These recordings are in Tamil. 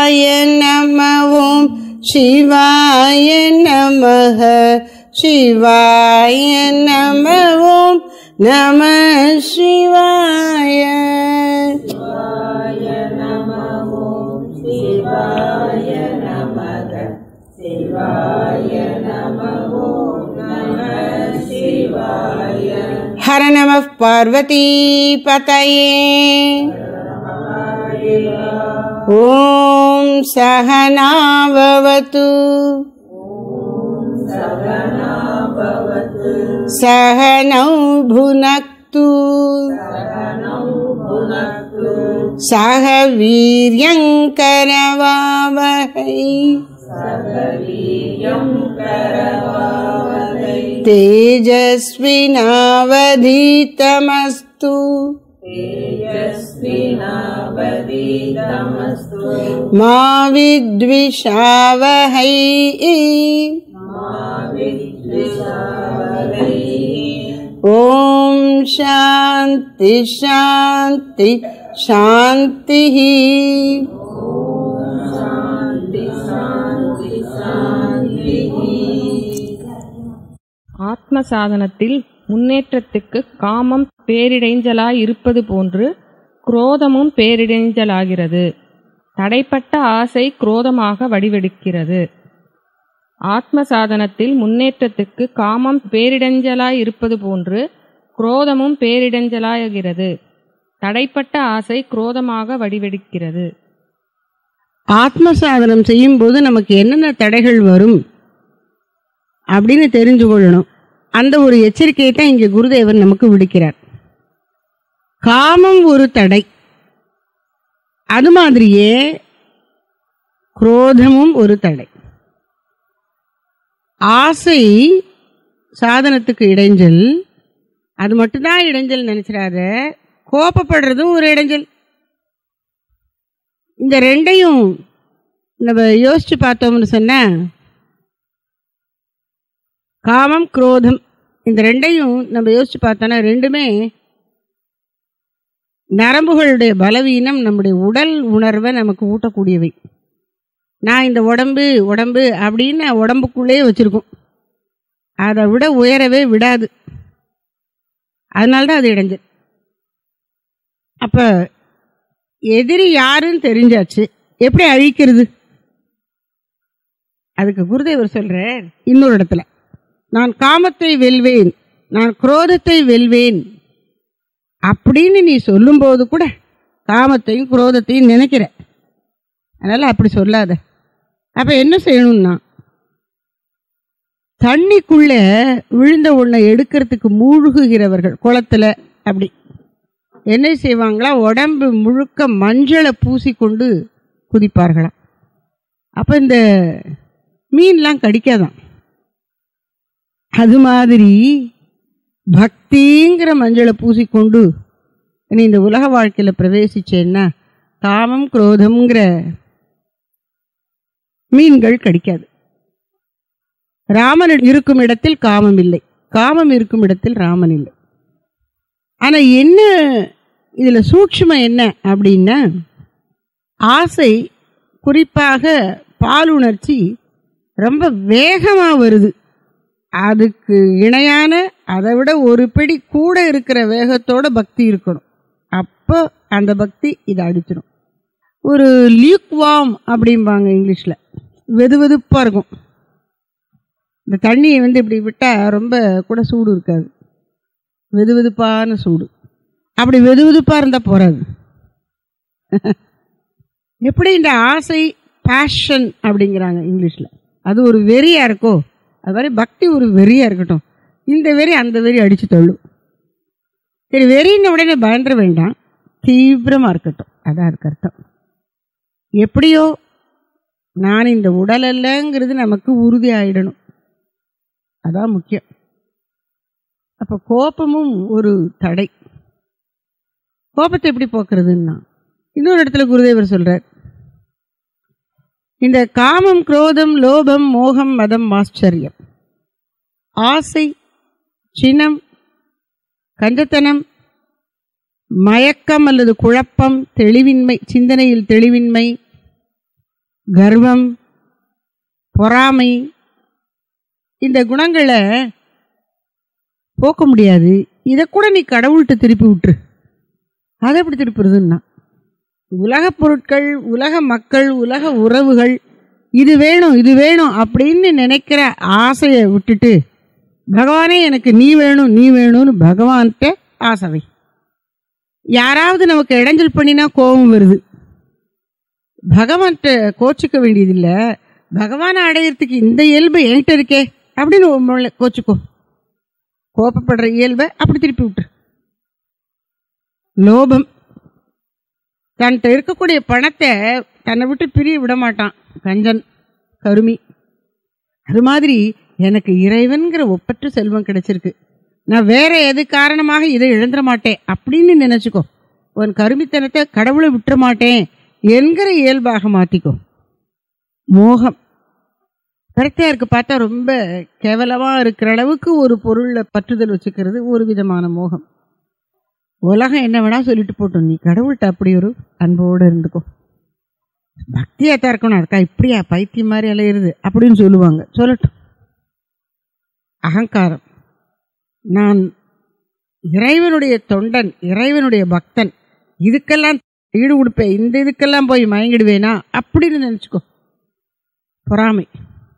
நம ஓம் சிவாய நமः சிவாய நம ஓம் நம சிவாய நம ஓம் சிவாய நமக சிவாய நம ஓம் நம சிவாய. ஹர நம பார்வதி பதயே. ஓம் சகனா பவது சகனௌ புனக்து சக வீர்யங்கரவாவஹை தேஜஸ்வினாவதீதமஸ்து மா வித்விஷாவஹை. ஓம் சாந்தி சாந்தி சாந்தி. ஆத்ம சாதனத்தில் முன்னேற்றத்துக்கு காமம் பேரிடைஞ்சலாய் இருப்பது போன்று குரோதமும் பேரிடைஞ்சலாகிறது. தடைப்பட்ட ஆசை குரோதமாக வடிவெடுக்கிறது. ஆத்ம சாதனத்தில் முன்னேற்றத்துக்கு காமம் பேரிடைஞ்சலாய் இருப்பது போன்று குரோதமும் பேரிடைஞ்சலாகிறது. தடைப்பட்ட ஆசை குரோதமாக வடிவெடுக்கிறது. ஆத்ம சாதனம் செய்யும் போது நமக்கு என்னென்ன தடைகள் வரும் அப்படின்னு தெரிஞ்சு கொள்ளணும். அந்த ஒரு எச்சரிக்கையை தான் இங்கே குருதேவர் நமக்கு விடுக்கிறார். காமம் ஒரு தடை, அது மாதிரியே குரோதமும் ஒரு தடை. ஆசை சாதனத்துக்கு இடைஞ்சல், அது மட்டும்தான் இடைஞ்சல் நினைச்சிடாத. கோபப்படுறதும் ஒரு இடைஞ்சல். இந்த ரெண்டையும் நம்ம யோசிச்சு பார்த்தோம்னு சொன்னா, காமம் குரோதம் இந்த ரெண்டையும் நம்ம யோசிச்சு பார்த்தோன்னா ரெண்டுமே நரம்புகளுடைய பலவீனம், நம்முடைய உடல் உணர்வை நமக்கு ஊட்டக்கூடியவை. நான் இந்த உடம்பு உடம்பு அப்படின்னு உடம்புக்குள்ளே வச்சுருக்கோம், அதை விட உயரவே விடாது. அதனால்தான் அது இடைஞ்சல். அப்போ எதிரி யாருன்னு தெரிஞ்சாச்சு, எப்படி அழிக்கிறது? அதுக்கு குருதேவர் சொல்கிறார் இன்னொரு இடத்துல, நான் காமத்தை வெல்வேன், நான் குரோதத்தை வெல்வேன் அப்படின்னு நீ சொல்லும்போது கூட காமத்தையும் குரோதத்தையும் நினைக்கிற. அதனால் அப்படி சொல்லாத. அப்போ என்ன செய்யணும்னா, தண்ணிக்குள்ளே விழுந்த ஒன்றை எடுக்கிறதுக்கு மூழ்குகிறவர்கள் குளத்தில் அப்படி என்ன செய்வாங்களா, உடம்பு முழுக்க மஞ்சளை பூசிக்கொண்டு குதிப்பார்களாம். அப்போ இந்த மீன்லாம் கடிக்காதான். அது மாதிரி பக்திங்கிற மஞ்சளை பூசிக்கொண்டு நீ இந்த உலக வாழ்க்கையில் பிரவேசிச்சேன்னா காமம் குரோதம்ங்கிற மீன்கள் கடிக்காது. ராமன் இருக்கும் இடத்தில் காமம் இல்லை, காமம் இருக்கும் இடத்தில் ராமன் இல்லை. ஆனால் என்ன இதில் சூட்சுமம் என்ன அப்படின்னா, ஆசை குறிப்பாக பாலுணர்ச்சி ரொம்ப வேகமாக வருது. அதுக்கு இணையான அதை விட ஒரு பிடி கூட இருக்கிற வேகத்தோட பக்தி இருக்கணும். அப்போ அந்த பக்தி இதை அடிச்சிடும். ஒரு லியூக் வார்ம் அப்படிம்பாங்க இங்கிலீஷில், வெது வெதுப்பாக இருக்கும். இந்த தண்ணியை இப்படி விட்டால் ரொம்ப கூட சூடு இருக்காது, வெது வெதுப்பான சூடு. அப்படி வெது வெதுப்பாக இருந்தால் போகாது. எப்படி இந்த ஆசை பேஷன் அப்படிங்கிறாங்க இங்கிலீஷில், அது ஒரு வெறியாக இருக்கோ, அது மாதிரி பக்தி ஒரு வெறியாக இருக்கட்டும். இந்த வெறி அந்த வெறி அடித்து தள்ளும். சரி, வெறின்னு உடனே பயந்துட வேண்டாம், தீவிரமாக இருக்கட்டும். அதான் அதுக்கு அர்த்தம். எப்படியோ நான் இந்த உடல் அல்லங்கிறது நமக்கு உறுதி ஆகிடணும், அதான் முக்கியம். அப்போ கோபமும் ஒரு தடை. கோபத்தை எப்படி போக்குறதுன்னா, இன்னொரு இடத்துல குருதேவர் சொல்கிறார், இந்த காமம் குரோதம் லோபம் மோகம் மதம் ஆச்சரியம், ஆசை சினம் கஞ்சத்தனம் மயக்கம் அல்லது குழப்பம் தெளிவின்மை, சிந்தனையில் தெளிவின்மை, கர்வம், பொறாமை, இந்த குணங்களை போக்க முடியாது. இதை கூட நீ கடவுள்கிட்ட திருப்பி விட்டுரு. அதை எப்படி திருப்புறதுன்னா, உலக பொருட்கள், உலக மக்கள், உலக உறவுகள், இது வேணும் இது வேணும் அப்படின்னு நினைக்கிற ஆசையை விட்டுட்டு, பகவானே எனக்கு நீ வேணும் நீ வேணும்னு பகவான்கிட்ட ஆசை. யாராவது நமக்கு இடைஞ்சல் பண்ணினா கோபம் வருது, பகவான்கிட்ட கோச்சிக்க வேண்டியதில்லை. பகவானை அடையிறதுக்கு இந்த இயல்பு என்கிட்ட இருக்கே அப்படின்னு கோச்சிக்கோ. கோபப்படுற இயல்பை அப்படி திருப்பி விட்டுரு. லோபம், தன்கிட்ட இருக்கக்கூடிய பணத்தை தன்னை விட்டு பிரிய விட மாட்டான் கஞ்சன், கருமி. அது மாதிரி எனக்கு இறைவன்கிற ஒப்பற்ற செல்வம் கிடைச்சிருக்கு, நான் வேற எது காரணமாக இதை இழந்துட மாட்டேன் அப்படின்னு நினைச்சுக்கோ. உன் கருமித்தனத்தை கடவுளை விட்டுற மாட்டேன் என்கிற இயல்பாக மாற்றிக்கோ. மோகம், கரெக்டாக பார்த்தா ரொம்ப கேவலமாக இருக்கிற அளவுக்கு ஒரு பொருளில் பற்றுதல் வச்சுக்கிறது ஒரு விதமான மோகம். உலகம் என்ன வேணா சொல்லிட்டு போட்டோம், நீ கடவுள்கிட்ட அப்படி ஒரு அன்போடு இருந்துக்கோ. பக்தியாக தான் இருக்கணும், அதுக்கா இப்படியா பைத்தியம் மாதிரி அலையிறது அப்படின்னு சொல்லுவாங்க, சொல்லட்டும். அகங்காரம், நான் இறைவனுடைய தொண்டன், இறைவனுடைய பக்தன், இதுக்கெல்லாம் ஈடு கொடுப்பேன், இந்த இதுக்கெல்லாம் போய் மயங்கிடுவேனா அப்படின்னு நினச்சிக்கோ. பொறாமை,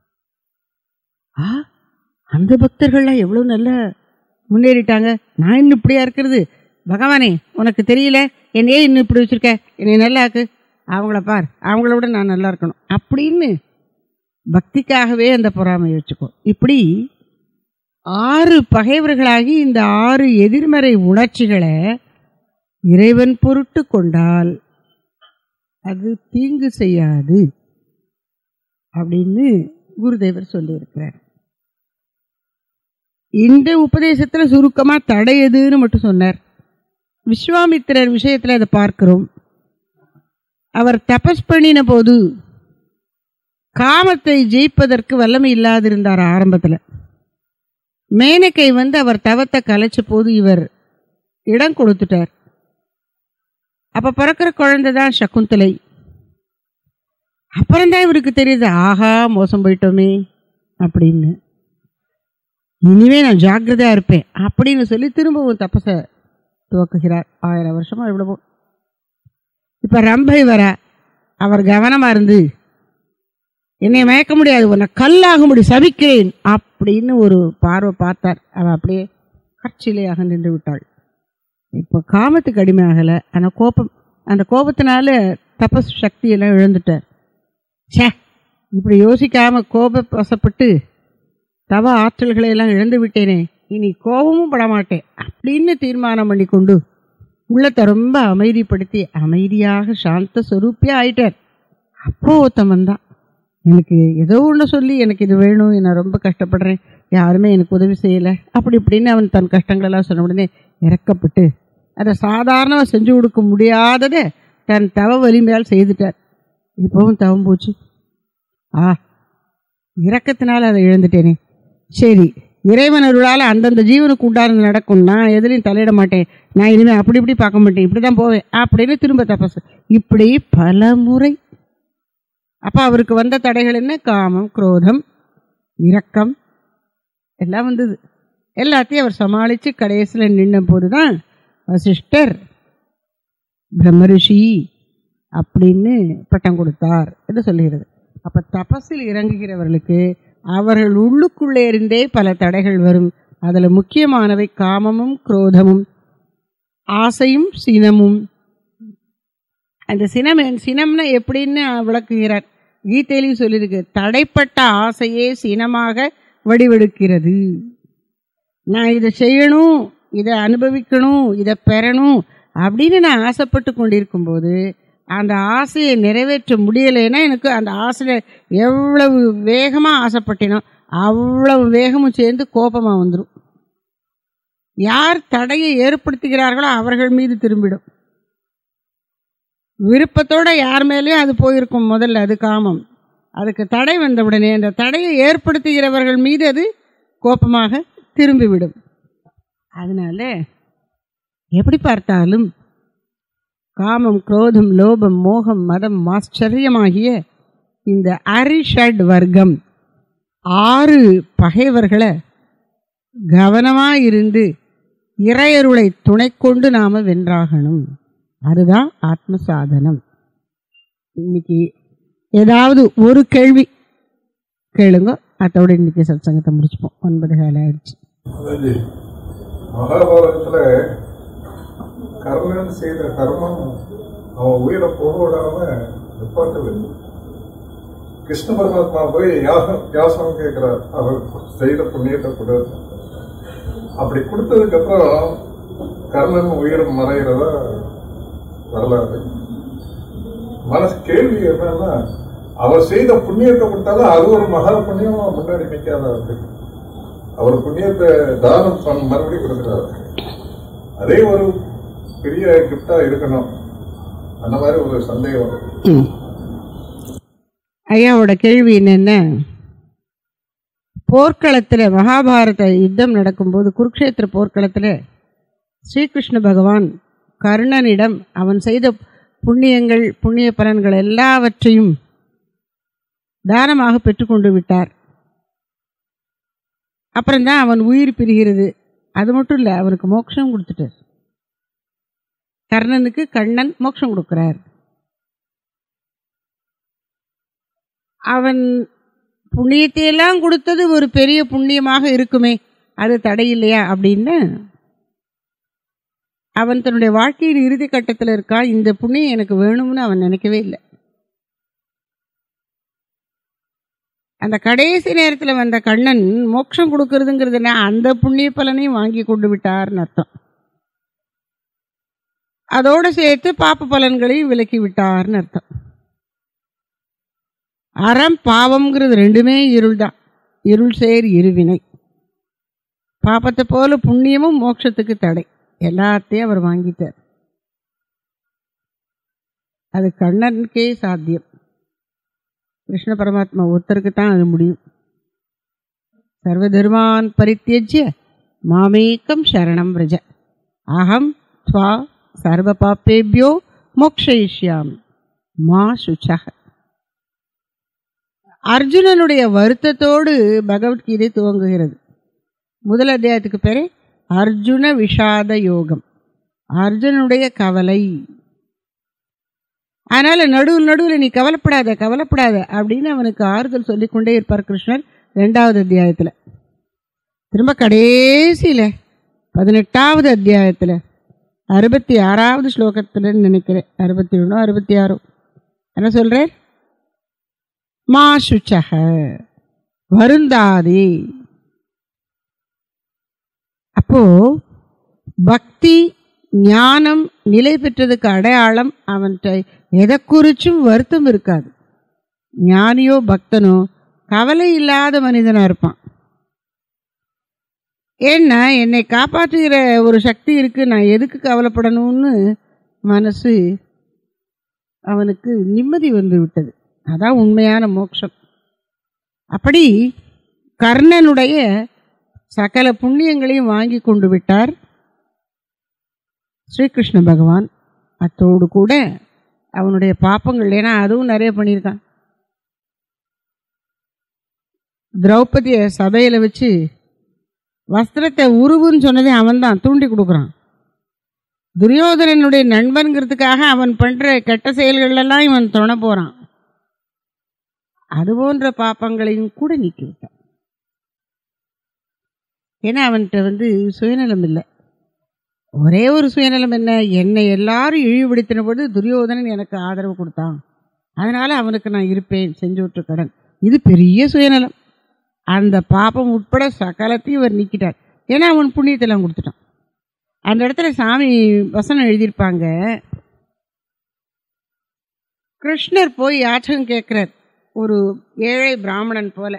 அந்த பக்தர்கள்லாம் எவ்வளோ நல்லா முன்னேறிட்டாங்க, நான் இன்னும் இப்படியா இருக்கிறது, பகவானே உனக்கு தெரியல என்னையே இன்னும் இப்படி வச்சுருக்க, என்னை நல்லா ஆக்கு, அவங்கள பார், அவங்கள விட நான் நல்லா இருக்கணும் அப்படின்னு பக்திக்காகவே அந்த பொறாமையை வச்சுக்கோ. இப்படி 6 பகைவர்களாகி இந்த 6 எதிர்மறை உணர்ச்சிகளை இறைவன் பொருட்டு கொண்டால் அது தீங்கு செய்யாது அப்படின்னு குருதேவர் சொல்லியிருக்கிறார். இந்த உபதேசத்தில் சுருக்கமாக தடை எதுன்னு மட்டும் சொன்னார். விஸ்வாமித்திரர் விஷயத்தில் அதை பார்க்கிறோம். அவர் தபஸ் பண்ணின போது காமத்தை ஜெயிப்பதற்கு வல்லமை இல்லாதிருந்தார். ஆரம்பத்தில் மேனகை அவர் தவத்தை கலைச்ச போது இவர் இடம் கொடுத்துட்டார். அப்ப பிறக்கிற குழந்தை தான் சகுந்தலை. அப்புறம்தான் இவருக்கு தெரியுது, ஆஹா மோசம் போயிட்டோமே அப்படின்னு. இனிமே நான் ஜாக்கிரதையா இருப்பேன் அப்படின்னு சொல்லி திரும்பவும் தபச துவக்குகிறார். 1000 வருஷமா எவ்வளவோ. இப்ப ரம்பை வர அவர் கவனமா இருந்து, என்னை மயக்க முடியாது, உன்னை கல்லாகும்படி சபிக்கிறேன் அப்படின்னு ஒரு பார்வை பார்த்தார். அவ அப்படியே கற்சிலையாக நின்று விட்டாள். இப்போ காமத்துக்கு அடிமையாகலை, ஆனால் கோபம், அந்த கோபத்தினால தபஸ் சக்தியெல்லாம் இழந்துட்டார். சே, இப்படி யோசிக்காம கோப வசப்பட்டு தவ ஆற்றல்களை எல்லாம் இழந்து விட்டேனே, இனி கோபமும் படமாட்டேன் அப்படின்னு தீர்மானம் பண்ணி கொண்டு உள்ளத்தை ரொம்ப அமைதிப்படுத்தி அமைதியாக சாந்த ஸ்வரூப்பியா ஆயிட்டார். அப்போ ஒருத்தன் தான், எனக்கு ஏதோ ஒன்று சொல்லி எனக்கு இது வேணும், நான் ரொம்ப கஷ்டப்படுறேன், யாருமே எனக்கு உதவி செய்யலை அப்படி இப்படின்னு அவன் தன் கஷ்டங்களெல்லாம் சொன்ன உடனே இறக்கப்பட்டு அதை சாதாரணமாக செஞ்சு கொடுக்க முடியாததை தன் தவ வலிமையால் செய்துட்டார். இப்போவும் தவம் போச்சு. இறக்கத்தினால அதை இழந்துட்டேனே, சரி இறைவனருளால் அந்தந்த ஜீவனுக்கு உண்டானது நடக்கும், நான் எதுலையும் தலையிட மாட்டேன், நான் இனிமேல் அப்படி இப்படி பார்க்க மாட்டேன், இப்படி தான் போவேன் அப்படின்னு திரும்ப தபஸ். இப்படி பல முறை. அப்போ அவருக்கு வந்த தடைகள் என்ன? காமம், குரோதம், இரக்கம் எல்லாம் வந்தது. எல்லாத்தையும் அவர் சமாளித்து கடைசியில் நின்ன போது தான் வசிஷ்டர் பிரம்மரிஷி அப்படின்னு பட்டம் கொடுத்தார் என்று சொல்லுகிறது. அப்போ தபஸில் இறங்குகிறவர்களுக்கு அவர்கள் உள்ளுக்குள்ளே இருந்தே பல தடைகள் வரும். அதில் முக்கியமானவை காமமும் குரோதமும் ஆசையும் சினமும். அந்த சினம்னா எப்படின்னு விளக்குகிறார். கீதையிலையும் சொல்லியிருக்கு, தடைப்பட்ட ஆசையே சினமாக வடிவெடுக்கிறது. நான் இதை செய்யணும், இதை அனுபவிக்கணும், இதை பெறணும் அப்படின்னு நான் ஆசைப்பட்டு கொண்டிருக்கும் போது அந்த ஆசையை நிறைவேற்ற முடியலைன்னா எனக்கு அந்த ஆசையில் எவ்வளவு வேகமாக ஆசைப்பட்டேனோ அவ்வளவு வேகமும் சேர்ந்து கோபமாக வந்துடும். யார் தடையை ஏற்படுத்துகிறார்களோ அவர்கள் மீது திரும்பிடும். விருப்பத்தோட யார் மேலேயும் அது போயிருக்கும் முதல்ல, அது காமம். அதுக்கு தடை வந்த உடனே அந்த தடையை ஏற்படுத்துகிறவர்கள் மீது அது கோபமாக திரும்பிவிடும். அதனால எப்படி பார்த்தாலும் காமம், குரோதம், லோபம், மோகம், மதம், ஆச்சரியமாகிய இந்த அரிஷட் வர்க்கம் 6 பகைவர்களை கவனமாக இருந்து இறையருளை துணை கொண்டு நாம் வென்றாகணும். அதுதான் ஆத்ம சாதனம். இன்னைக்கு ஏதாவது ஒரு கேள்வி கேளுங்க, அதோட இன்னைக்கு சத்சங்கத்தை முடிச்சுப்போம். 9:15 ஆயிடுச்சு. மகாபாரதத்துல கர்ணன் செய்த கர்மம் அவன் உயிரை போக விடாம நிப்பாட்டவில்லை. கிருஷ்ண பரமாத்மா போய் யாசனம் கேட்கிறார், அவர் செய்த புண்ணியத்தை கொடு. அப்படி கொடுத்ததுக்கு அப்புறம் கர்ணன் உயிர் மறைகிறத வரலாறு. மனசு கேள்வி என்னன்னா, அவர் செய்த புண்ணியத்தை கொடுத்தாலும் அது ஒரு மகா புண்ணியம் முன்னாடி நிற்காத. அவர் புண்ணியத்தை தானம் மறுபடியும் கொடுக்கிறார். அதே ஒரு பெரிய கிஃப்டா இருக்கணும். அந்த மாதிரி ஒரு சந்தேகம். ஐயாவோட கேள்வி என்னென்ன, போர்க்களத்தில் மகாபாரத யுத்தம் நடக்கும்போது குருக்ஷேத்திர போர்க்களத்தில் ஸ்ரீகிருஷ்ண பகவான் கர்ணனிடம் அவன் செய்த புண்ணியங்கள் புண்ணிய பலன்கள் எல்லாவற்றையும் தானமாக பெற்றுக்கொண்டு விட்டார். அப்புறம்தான் அவன் உயிர் பிரிகிறது. அது மட்டும் இல்லை, அவனுக்கு மோட்சம் கொடுத்துட்டார். கர்ணனுக்கு கண்ணன் மோட்சம் கொடுக்கிறார். அவன் புண்ணியத்தையெல்லாம் கொடுத்தது ஒரு பெரிய புண்ணியமாக இருக்குமே, அது தடையில்லையா அப்படின்னு அவன் தன்னுடைய வாழ்க்கையின் இறுதி கட்டத்தில் இருக்கான். இந்த புண்ணியம் எனக்கு வேணும்னு அவன் நினைக்கவே இல்லை. அந்த கடைசி நேரத்தில் வந்த கண்ணன் மோட்சம் கொடுக்கறதுங்கிறதுனா அந்த புண்ணிய பலனையும் வாங்கி கொண்டு விட்டார்னு அர்த்தம். அதோடு சேர்த்து பாப்ப பலன்களையும் விலக்கி விட்டார்னு அர்த்தம். அறம் பாவம்ங்கிறது ரெண்டுமே இருள் தான். இருள் சேர் இருவினை. பாப்பத்தை போல புண்ணியமும் மோட்சத்துக்கு தடை. எல்லாத்தையும் அவர் வாங்கிட்டார். அது கண்ணனுக்கே சாத்தியம். கிருஷ்ண பரமாத்மா ஒருத்தருக்கு தான் அது முடியும். சர்வ தர்மான் பரித்யஜ்ய மாமேக்கம் சரணம் விரஜ அகம் த்வா சர்வ பாப்பேபியோ மோக்ஷயிஷ்யாமி மா சுச்சக. அர்ஜுனனுடைய வருத்தத்தோடு பகவத்கீதை துவங்குகிறது. முதல் அத்தியாயத்துக்கு பேரே அர்ஜுன விஷாத யோகம், அர்ஜுனுடைய கவலை. அதனால நடுவில் நீ கவலைப்படாத கவலைப்படாத அப்படின்னு அவனுக்கு ஆறுதல் சொல்லிக்கொண்டே இருப்பார் கிருஷ்ணர். 2வது அத்தியாயத்தில். திரும்ப கடைசியில் 18வது அத்தியாயத்தில் 66வது ஸ்லோகத்தில் நினைக்கிறேன், 61 66 என்ன சொல்றார்? மா சுச்சக, வருந்தாதே. அப்போ பக்தி ஞானம் நிலை பெற்றதுக்கு அடையாளம் அவன்கிட்ட எதை குறிச்சும் வருத்தம் இருக்காது. ஞானியோ பக்தனோ கவலை இல்லாத மனிதனா இருப்பான். ஏன்னா என்னை காப்பாற்றுகிற ஒரு சக்தி இருக்கு, நான் எதுக்கு கவலைப்படணும்னு மனசு அவனுக்கு நிம்மதி வந்து விட்டது. அதான் உண்மையான மோட்சம். அப்படி கர்ணனுடைய சகல புண்ணியங்களையும் வாங்கி கொண்டு விட்டார் ஸ்ரீகிருஷ்ண பகவான். அத்தோடு கூட அவனுடைய பாப்பங்கள், ஏன்னா அதுவும் நிறைய பண்ணியிருக்கான். திரௌபதியை சபையில் வச்சு வஸ்திரத்தை உருவுன்னு சொன்னதே அவன் தான் தூண்டி கொடுக்குறான். துரியோதனனுடைய நண்பன்கிறதுக்காக அவன் பண்ணுற கெட்ட செயல்களெல்லாம் இவன் துணை போகிறான். அது போன்ற பாப்பங்களையும் கூட நீக்கி விட்டான். ஏன்னா அவன்கிட்ட சுயநலம் இல்லை. ஒரே ஒரு சுயநலம் என்ன, என்னை எல்லாரும் இழிவுபடுத்தின போது துரியோதனன் எனக்கு ஆதரவு கொடுத்தான், அதனால அவனுக்கு நான் இருப்பேன், செஞ்சோற்று கடன். இது பெரிய சுயநலம். அந்த பாப்பம் உட்பட சகலத்தையும் இவர் நீக்கிட்டார். ஏன்னா அவன் புண்ணியத்தெல்லாம் கொடுத்துட்டான். அந்த இடத்துல சாமி வசனம் எழுதியிருப்பாங்க, கிருஷ்ணர் போய் யாச்சகம் கேட்கிறார் ஒரு ஏழை பிராமணன் போல.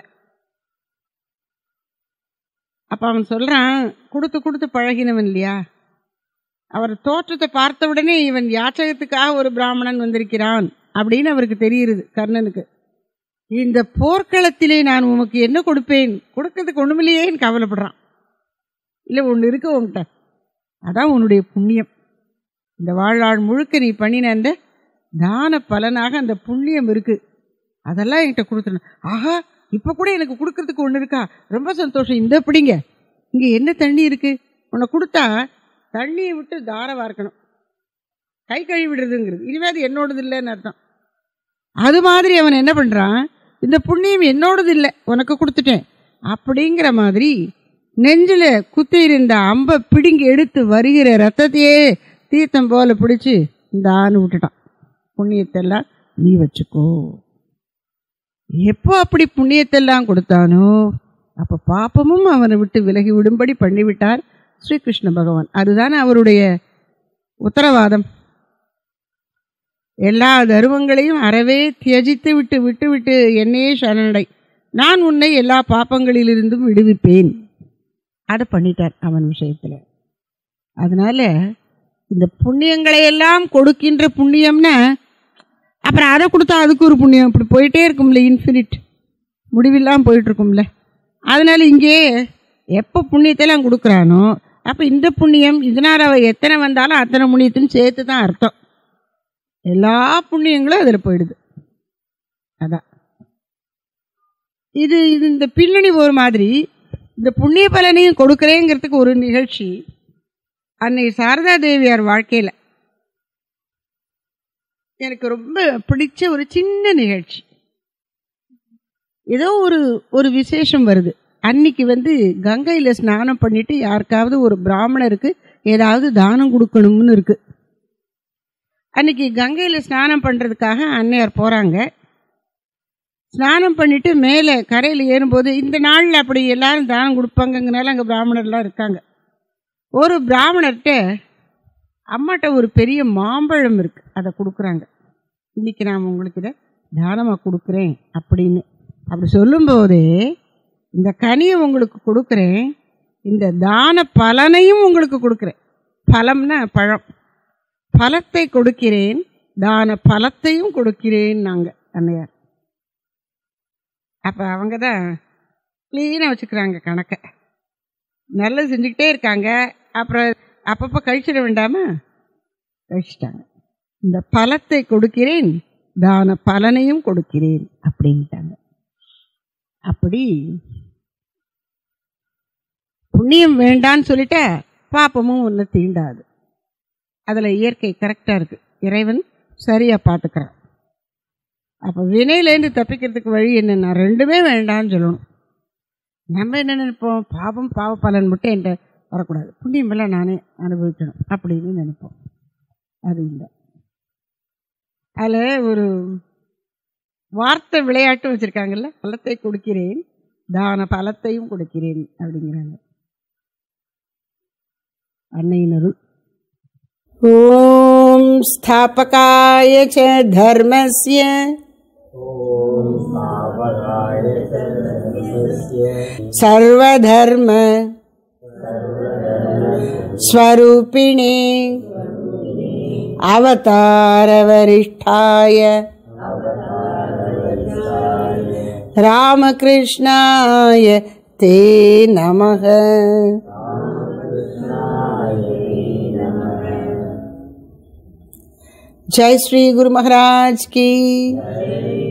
அப்ப அவன் சொல்றான், கொடுத்து கொடுத்து பழகினவன் இல்லையா, அவர் தோற்றத்தை பார்த்த உடனே இவன் யாச்சகத்துக்காக ஒரு பிராமணன் வந்திருக்கிறான் அப்படின்னு அவருக்கு தெரியுது கர்ணனுக்கு. இந்த போர்க்களத்திலே நான் உனக்கு என்ன கொடுப்பேன், கொடுக்கறதுக்கு ஒண்ணுமில்லையேன்னு கவலைப்படுறான். இல்லை ஒன்று இருக்கு உன்கிட்ட, அதான் உன்னுடைய புண்ணியம். இந்த வாழ்நாள் முழுக்க நீ பண்ணின அந்த தான பலனாக அந்த புண்ணியம் இருக்கு, அதெல்லாம் என்கிட்ட கொடுத்துருந்தேன். ஆஹா, இப்போ கூட எனக்கு கொடுக்கறதுக்கு ஒன்று இருக்கா, ரொம்ப சந்தோஷம், இந்த பிடிங்க, இங்கே என்ன தண்ணி இருக்கு, உன்னை கொடுத்தா தண்ணியை விட்டு தாரவா இருக்கணும், கை கழுவி விடுறதுங்கிறது, இனிமே அது என்னோடது இல்லைன்னு அர்த்தம். அது மாதிரி அவன் என்ன பண்ணுறான், இந்த புண்ணியம் என்னோடது இல்லை, உனக்கு கொடுத்துட்டேன் அப்படிங்கிற மாதிரி நெஞ்சில் குத்தி இருந்த அம்பை பிடுங்கி எடுத்து வருகிற ரத்தத்தையே தீர்த்தம் போல பிடிச்சி இந்த ஆணு விட்டுட்டான். புண்ணியத்தெல்லாம் நீ வச்சுக்கோ. எப்போ அப்படி புண்ணியத்தெல்லாம் கொடுத்தானோ அப்போ பாப்பமும் அவனை விட்டு விலகி விடும்படி பண்ணிவிட்டார் ஸ்ரீகிருஷ்ண பகவான். அதுதானே அவருடைய உத்தரவாதம். எல்லா தர்மங்களையும் அறவே தியஜித்து விட்டு விட்டு என்னையே சரணடை, நான் உன்னை எல்லா பாப்பங்களிலிருந்தும் விடுவிப்பேன். அதை பண்ணிட்டார் அவன் விஷயத்தில். அதனால இந்த புண்ணியங்களை எல்லாம் கொடுக்கின்ற புண்ணியம்னா அப்புறம் அதை கொடுத்தா அதுக்கு ஒரு புண்ணியம், இப்படி போயிட்டே இருக்கும்ல, இன்ஃபினிட், முடிவில்லாமல் போயிட்டு இருக்கும்ல. அதனால இங்கே எப்போ புண்ணியத்தெல்லாம் கொடுக்குறானோ அப்போ இந்த புண்ணியம் இதனால் அவ எத்தனை வந்தாலும் அத்தனை புண்ணியத்தையும் சேர்த்து தான் அர்த்தம். எல்லா புண்ணியங்களும் அதில் போயிடுது. அதான் இது இந்த பின்னணி ஒரு மாதிரி. இந்த புண்ணிய பலனையும் கொடுக்குறேங்கிறதுக்கு ஒரு நிகழ்ச்சி அன்னை சாரதா தேவியார் வாழ்க்கையில் எனக்கு ரொம்ப பிடிச்ச ஒரு சின்ன நிகழ்ச்சி. ஏதோ ஒரு விசேஷம் வருது. அன்னைக்கு கங்கையில் ஸ்நானம் பண்ணிட்டு யாருக்காவது ஒரு பிராமணருக்கு ஏதாவது தானம் கொடுக்கணும்னு இருக்கு. அன்னைக்கு கங்கையில் ஸ்நானம் பண்ணுறதுக்காக அன்னையார் போகிறாங்க. ஸ்நானம் பண்ணிட்டு மேலே கரையில் ஏறும்போது, இந்த நாளில் அப்படி எல்லாரும் தானம் கொடுப்பாங்கங்கனால அங்கே பிராமணர்லாம் இருக்காங்க. ஒரு பிராமணர்கிட்ட அம்மாட்ட ஒரு பெரிய மாம்பழம் இருக்கு, அதை கொடுக்குறாங்க. இன்னைக்கு நான் உங்களுக்கு இதை தானமாக கொடுக்குறேன் அப்படின்னு. அப்படி சொல்லும்போதே, இந்த கனியை உங்களுக்கு கொடுக்குறேன், இந்த தான பலனையும் உங்களுக்கு கொடுக்குறேன். பழம்னா பழம், பழத்தை கொடுக்கிறேன், தான பலத்தையும் கொடுக்கிறேன் நாங்கள் அன்னையார். அப்போ அவங்க தான் க்ளீனாக வச்சுக்கிறாங்க கணக்கை, நல்லது செஞ்சுக்கிட்டே இருக்காங்க. அப்புறம் அப்பப்போ கழிச்சிட வேண்டாமா, கழிச்சிட்டாங்க. இந்த பலத்தை கொடுக்கிறேன், தான பலனையும் கொடுக்கிறேன் அப்படின்ட்டாங்க. அப்படி புண்ணியம் வேண்டான்னு சொல்லிட்ட பாப்பமும் ஒன்று தீண்டாது. அதில் இயற்கை கரெக்டாக இருக்குது, இறைவன் சரியாக பார்த்துக்கிறான். அப்போ வினையிலேருந்து தப்பிக்கிறதுக்கு வழி என்னென்னா ரெண்டுமே வேண்டான்னு சொல்லணும். நம்ம என்ன நினைப்போம், பாவம் பாவ பலன் மட்டும் என்கிட்ட வரக்கூடாது, புண்ணியமெல்லாம் நானே அனுபவிக்கணும் அப்படின்னு நினைப்போம். அது இல்லை. அதில் ஒரு வார்த்தை விளையாட்டும் வச்சுருக்காங்கல்ல, பலத்தை கொடுக்கிறேன், தான பலத்தையும் கொடுக்கிறேன் அப்படிங்கிறாங்க. அன்னையினருள். ஓம் ஸ்தாபகாய ச தர்மஸ்ய சர்வதர்ம ஸ்வரூபிணே அவதார வரிஷ்டாய ராமகிருஷ்ணாய தே நமः. जय श्री गुरु महाराज की।